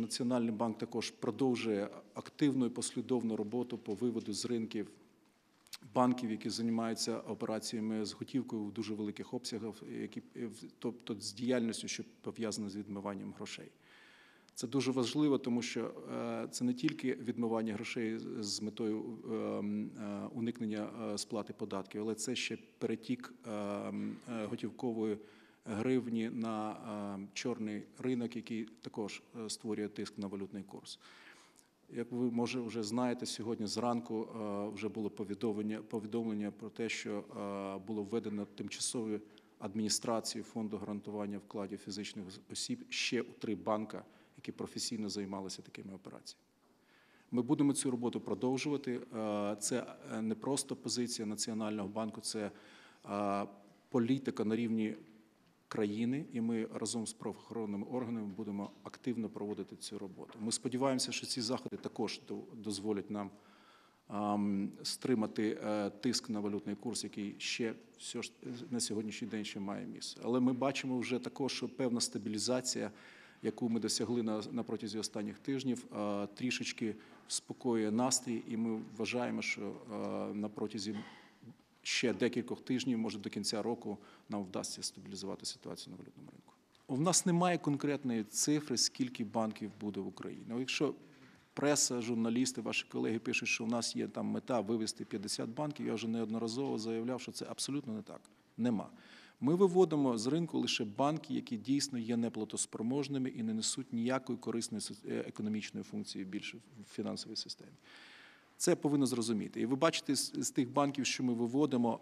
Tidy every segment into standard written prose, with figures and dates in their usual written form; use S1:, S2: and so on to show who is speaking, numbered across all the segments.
S1: Національний банк також продовжує активну і послідовну роботу по виводу з ринків банків, які займаються операціями з готівкою в дуже великих обсягах, тобто з діяльністю, що пов'язана з відмиванням грошей. Це дуже важливо, тому що це не тільки відмивання грошей з метою уникнення сплати податків, але це ще перетік готівкової гривні на чорний ринок, який також створює тиск на валютний курс. Як ви, може, вже знаєте, сьогодні зранку вже було повідомлення про те, що було введено тимчасову адміністрацію Фонду гарантування вкладів фізичних осіб ще у 3 банки, які професійно займалися такими операціями. Ми будемо цю роботу продовжувати. Це не просто позиція Національного банку, це політика на рівні країни, і ми разом з правоохоронними органами будемо активно проводити цю роботу. Ми сподіваємося, що ці заходи також дозволять нам стримати тиск на валютний курс, який ще на сьогоднішній день ще має місце. Але ми бачимо вже також, що певна стабілізація, яку ми досягли на протязі останніх тижнів, трішечки спокоює настрій, і ми вважаємо, що на протязі ще декількох тижнів, може до кінця року, нам вдасться стабілізувати ситуацію на валютному ринку. У нас немає конкретної цифри, скільки банків буде в Україні. Якщо преса, журналісти, ваші колеги пишуть, що у нас є там мета вивести 50 банків, я вже неодноразово заявляв, що це абсолютно не так. Нема. Ми виводимо з ринку лише банки, які дійсно є неплатоспроможними і не несуть ніякої корисної економічної функції більше в фінансовій системі. Це повинно зрозуміти. І ви бачите, з тих банків, що ми виводимо,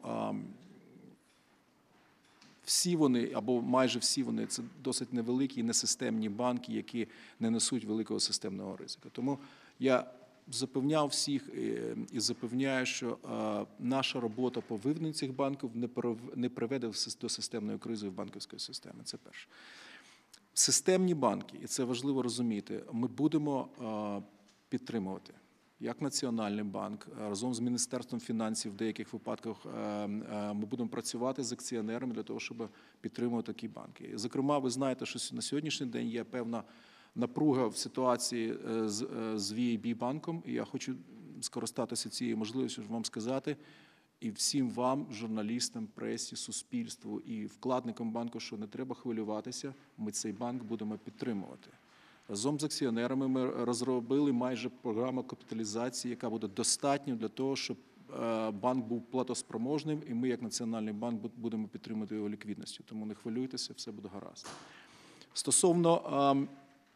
S1: всі вони, або майже всі вони, це досить невеликі і несистемні банки, які не несуть великого системного ризику. Тому я запевняв всіх і запевняю, що наша робота по виведенню цих банків не приведе до системної кризи в банківській системі. Це перше. Системні банки, і це важливо розуміти, ми будемо підтримувати. Як Національний банк, разом з Міністерством фінансів в деяких випадках ми будемо працювати з акціонерами для того, щоб підтримувати такі банки. Зокрема, ви знаєте, що на сьогоднішній день є певна напруга в ситуації з VIB банком, і я хочу скористатися цією можливістю, щоб вам сказати, і всім вам, журналістам, пресі, суспільству і вкладникам банку, що не треба хвилюватися, ми цей банк будемо підтримувати. Разом з акціонерами ми розробили майже програму капіталізації, яка буде достатньою для того, щоб банк був платоспроможним, і ми, як Національний банк, будемо підтримувати його ліквідністю. Тому не хвилюйтеся, все буде гаразд. Стосовно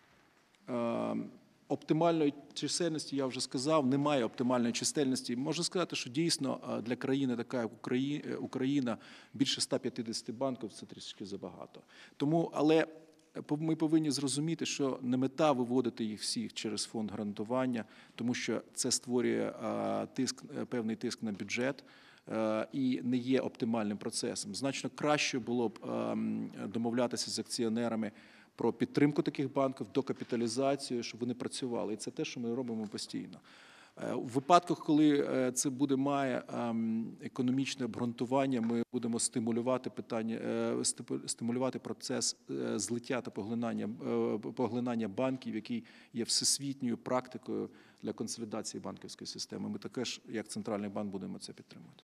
S1: оптимальної чисельності, я вже сказав, немає оптимальної чисельності. Можу сказати, що дійсно для країни, така як Україна, більше 150 банків – це трішки забагато. Тому, але ми повинні зрозуміти, що не мета виводити їх всіх через фонд гарантування, тому що це створює певний тиск на бюджет і не є оптимальним процесом. Значно краще було б домовлятися з акціонерами про підтримку таких банків, докапіталізацію, щоб вони працювали. І це те, що ми робимо постійно. У випадках, коли це має економічне обґрунтування, ми будемо стимулювати процес злиття та поглинання банків, який є всесвітньою практикою для консолідації банківської системи. Ми також, як Центральний банк, будемо це підтримувати.